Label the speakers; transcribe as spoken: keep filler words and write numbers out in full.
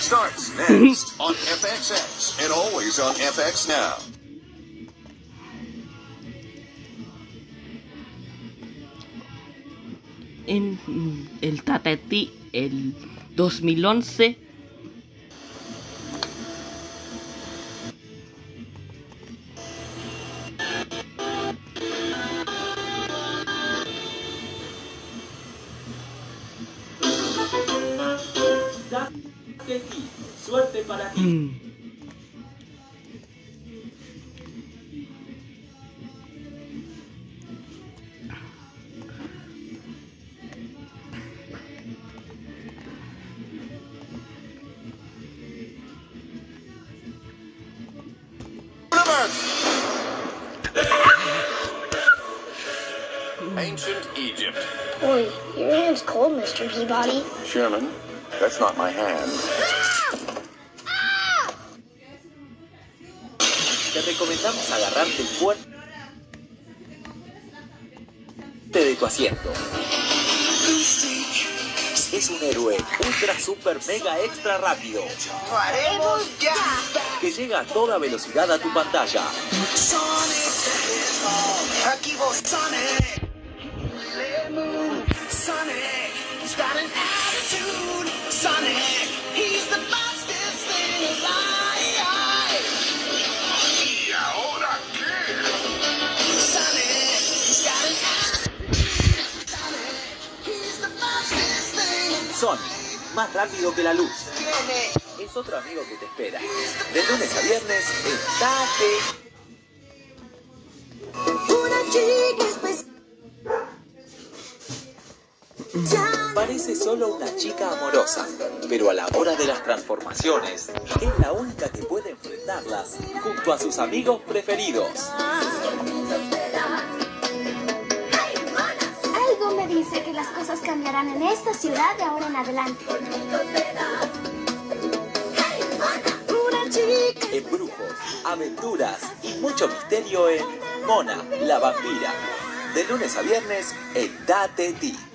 Speaker 1: starts next on F X X and always on F X Now.
Speaker 2: En el Tata T, el dos mil once.
Speaker 3: Suerte para ti.
Speaker 2: Mm.
Speaker 1: Ancient Egypt.
Speaker 4: Boy, your hand's cold, Mister Peabody.
Speaker 1: Sherman, that's not my hand.
Speaker 3: Te recomendamos agarrarte fuerte de tu asiento. Es un héroe ultra super mega extra rápido
Speaker 5: ¡Lo haremos ya!
Speaker 3: que llega a toda velocidad a tu pantalla.
Speaker 5: Aquí vos, Sonic. Let move, Sonic. He's got an attitude, Sonic. He's the fastest thing alive. ¿Y ahora qué? Sonic. He's got an attitude, Sonic. He's the fastest thing.
Speaker 3: Sonic, más rápido que la luz.
Speaker 5: Tiene
Speaker 3: Es otro amigo que te espera. De lunes a viernes, en Tate.
Speaker 4: Una chica especial.
Speaker 3: Parece solo una chica amorosa, pero a la hora de las transformaciones, es la única que puede enfrentarlas junto a sus amigos preferidos.
Speaker 4: Algo me dice que las cosas cambiarán en esta ciudad de ahora en adelante. Una chica.
Speaker 3: Embrujos, aventuras y mucho misterio en Mona, la vampira. De lunes a viernes en Tate T.